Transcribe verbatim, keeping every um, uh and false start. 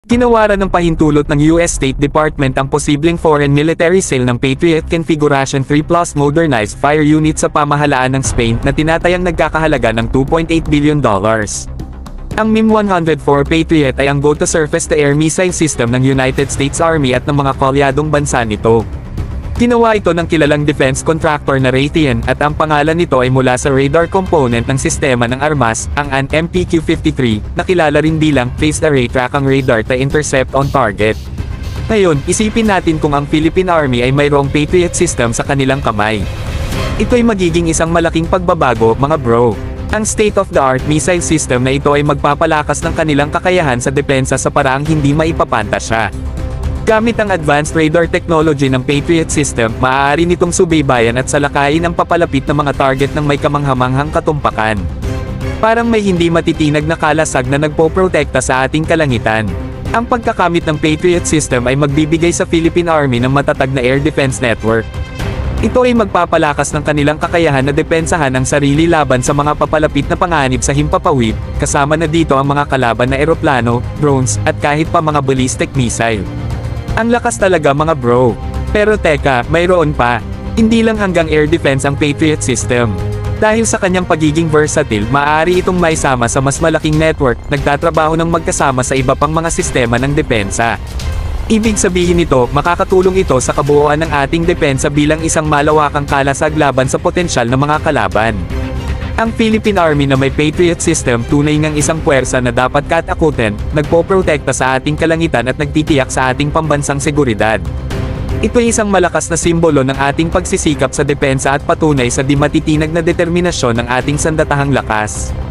Ginawaran ng pahintulot ng U S State Department ang posibleng foreign military sale ng Patriot Configuration three Plus modernized fire unit sa pamahalaan ng Spain na tinatayang nagkakahalaga ng two point eight billion dollars. Ang M I M one oh four Patriot ay ang go-to-surface-to-air missile system ng United States Army at ng mga kalyadong bansa nito. Ginawa ito ng kilalang defense contractor na Raytheon at ang pangalan nito ay mula sa radar component ng sistema ng armas, ang A N M P Q fifty-three, na kilala rin bilang Phased Array Tracking Radar to Intercept on Target. Ngayon, isipin natin kung ang Philippine Army ay mayroong Patriot system sa kanilang kamay. Ito'y magiging isang malaking pagbabago, mga bro. Ang state-of-the-art missile system na ito ay magpapalakas ng kanilang kakayahan sa depensa sa paraang hindi maipapantasya. Gamit ang advanced radar technology ng Patriot system, maaari nitong subaybayan at salakayin ang papalapit na mga target ng may kamanghamanghang katumpakan. Parang may hindi matitinag na kalasag na nagpoprotekta sa ating kalangitan. Ang pagkakamit ng Patriot system ay magbibigay sa Philippine Army ng matatag na air defense network. Ito ay magpapalakas ng kanilang kakayahan na depensahan ang sarili laban sa mga papalapit na panganib sa himpapawid, kasama na dito ang mga kalaban na eroplano, drones, at kahit pa mga ballistic missile. Ang lakas talaga, mga bro. Pero teka, mayroon pa. Hindi lang hanggang air defense ang Patriot system. Dahil sa kanyang pagiging versatile, maaari itong maisama sa mas malaking network, nagtatrabaho ng magkasama sa iba pang mga sistema ng depensa. Ibig sabihin nito, makakatulong ito sa kabuuan ng ating depensa bilang isang malawakang kalasag laban sa potensyal na mga kalaban. Ang Philippine Army na may Patriot system tunay ngang isang puwersa na dapat katakutin, nagpoprotekta sa ating kalangitan at nagtitiyak sa ating pambansang seguridad. Ito ay isang malakas na simbolo ng ating pagsisikap sa depensa at patunay sa di matitinag na determinasyon ng ating sandatahang lakas.